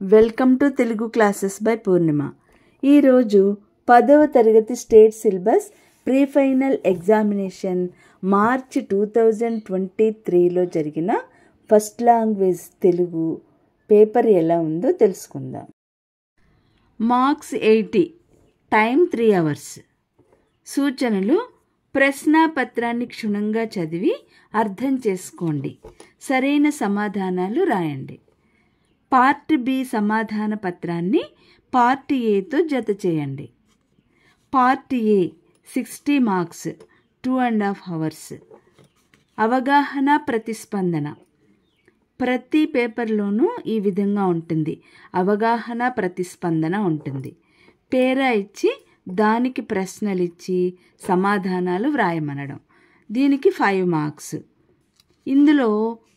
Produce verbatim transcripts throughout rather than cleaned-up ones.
Welcome to Telugu classes by Purnima. ఈరోజు పదవ తరగతి state syllabus pre final examination March two thousand twenty త్రీలో జరిగిన ఫస్ట్ లాంగ్వేజ్ తెలుగు పేపర్ ఎలా ఉందో తెలుసుకుందాం. Marks eighty, time three hours. సూచనలు: ప్రశ్నాపత్రాన్ని క్షుణ్ణంగా చదివి అర్థం చేసుకోండి. సరైన సమాధానాలు రాయండి. పార్ట్ బి సమాధాన పత్రాన్ని పార్ట్ ఏతో జత చేయండి. Part A sixty marks, two and half hours. అవగాహన ప్రతిస్పందన. ప్రతి పేపర్లోనూ ఈ విధంగా ఉంటుంది. అవగాహన ప్రతిస్పందన ఉంటుంది. పేరా ఇచ్చి దానికి ప్రశ్నలు ఇచ్చి సమాధానాలు వ్రాయమనడం. దీనికి ఫైవ్ మార్క్స్. ఇందులో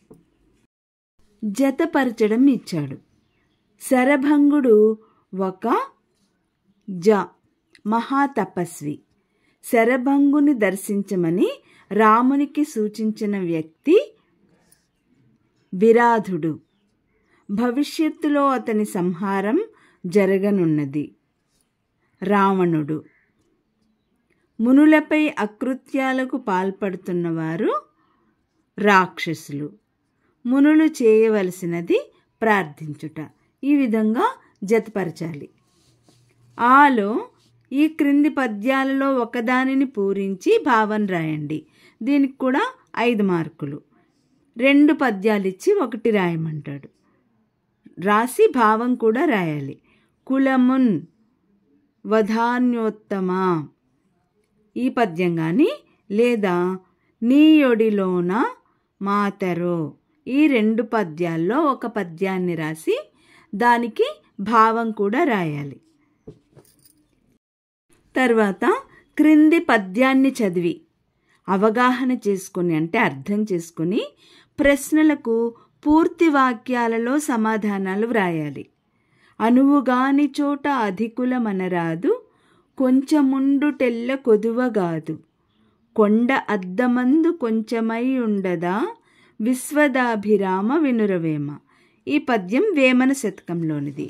జతపరచడం ఇచ్చాడు. శరభంగుడు ఒక జ మహాతపస్వి. శరభంగుని దర్శించమని రామునికి సూచించిన వ్యక్తి విరాధుడు. భవిష్యత్తులో అతని సంహారం జరగనున్నది. రావణుడు. మునులపై అకృత్యాలకు పాల్పడుతున్నవారు రాక్షసులు. మునులు చేయవలసినది ప్రార్థించుట. ఈ విధంగా జతపరచాలి. ఆలో ఈ క్రింది పద్యాలలో ఒకదానిని పూరించి భావం రాయండి. దీనికి కూడా ఐదు మార్కులు. రెండు పద్యాలు ఇచ్చి ఒకటి రాయమంటాడు. రాసి భావం కూడా రాయాలి. కులమున్ వధాన్యోత్తమ ఈ పద్యం కానీ, లేదా నీయొడిలోన మాతరో ఈ రెండు పద్యాల్లో ఒక పద్యాన్ని రాసి దానికి భావం కూడా రాయాలి. తర్వాత క్రింది పద్యాన్ని చదివి అవగాహన చేసుకుని అంటే అర్థం చేసుకుని ప్రశ్నలకు పూర్తి వాక్యాలలో సమాధానాలు వ్రాయాలి. అనువుగాని చోట అధికులమనరాదు, కొంచెముండుటెల్ల కొదువగాదు, కొండ అద్దమందు కొంచెమై ఉండదా, విశ్వదాభిరామ వినురవేమ. ఈ పద్యం వేమన శతకంలోనిది.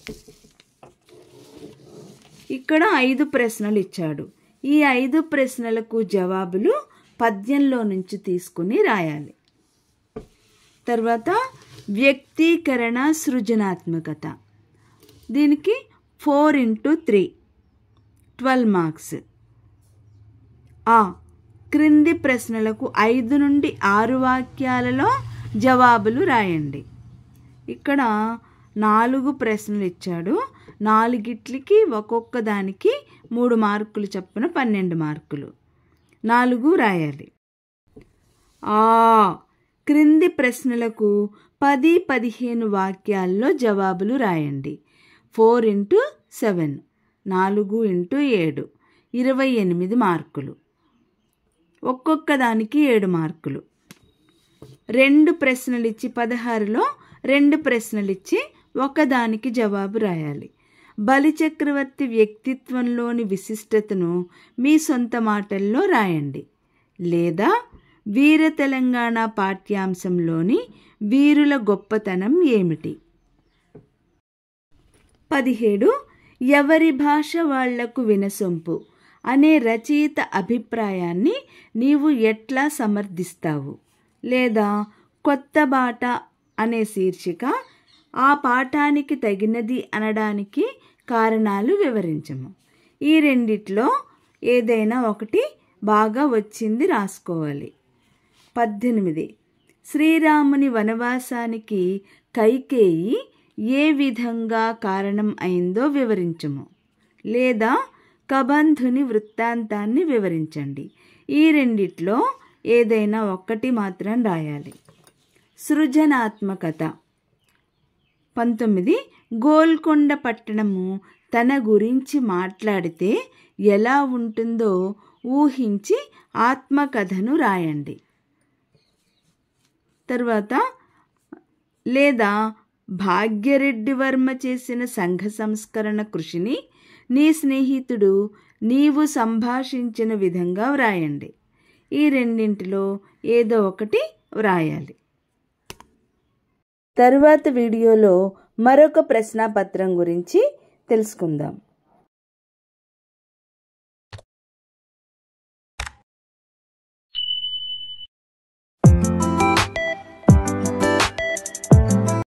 ఇక్కడ ఐదు ప్రశ్నలు ఇచ్చాడు. ఈ ఐదు ప్రశ్నలకు జవాబులు పద్యంలో నుంచి తీసుకుని రాయాలి. తర్వాత వ్యక్తీకరణ సృజనాత్మకత. దీనికి four into three twelve marks. ఆ క్రింది ప్రశ్నలకు ఐదు నుండి ఆరు వాక్యాలలో జవాబులు రాయండి. ఇక్కడ నాలుగు ప్రశ్నలు ఇచ్చాడు. నాలుగిట్లకి ఒక్కొక్క దానికి మూడు మార్కులు చొప్పున పన్నెండు మార్కులు. నాలుగు రాయాలి. ఆ క్రింది ప్రశ్నలకు పది పదిహేను వాక్యాల్లో జవాబులు రాయండి. ఫోర్ ఇంటూ సెవెన్ నాలుగు ఇంటూ ఏడు ఇరవై ఎనిమిది మార్కులు. ఒక్కొక్క దానికి ఏడు మార్కులు. రెండు ప్రశ్నలు ఇచ్చి పదహారులో రెండు ప్రశ్నలు ఇచ్చి ఒకదానికి జవాబు రాయాలి. బలిచక్రవర్తి వ్యక్తిత్వంలోని విశిష్టతను మీ సొంత మాటల్లో రాయండి. లేదా వీర తెలంగాణ పాఠ్యాంశంలోని వీరుల గొప్పతనం ఏమిటి. పదిహేడు ఎవరి భాష వాళ్లకు వినసొంపు అనే రచయిత అభిప్రాయాన్ని నీవు ఎట్లా సమర్థిస్తావు. లేదా కొత్త బాట అనే శీర్షిక ఆ పాఠానికి తగినది అనడానికి కారణాలు వివరించము. ఈ రెండిట్లో ఏదైనా ఒకటి బాగా వచ్చింది రాసుకోవాలి. పద్దెనిమిది శ్రీరాముని వనవాసానికి కైకేయి ఏ విధంగా కారణం అయిందో వివరించము. లేదా కబంధుని వృత్తాంతాన్ని వివరించండి. ఈ రెండిట్లో ఏదైనా ఒక్కటి మాత్రం రాయాలి. సృజనాత్మకత. పంతొమ్మిది గోల్కొండ పట్టణము తన గురించి మాట్లాడితే ఎలా ఉంటుందో ఊహించి ఆత్మకథను రాయండి. తర్వాత లేదా భాగ్యరెడ్డి వర్మ చేసిన సంఘ సంస్కరణ కృషిని నీ స్నేహితుడు నీవు సంభాషించిన విధంగా వ్రాయండి. ఈ రెండింటిలో ఏదో ఒకటి వ్రాయాలి. తరువాత వీడియోలో మరొక ప్రశ్నాపత్రం గురించి తెలుసుకుందాం.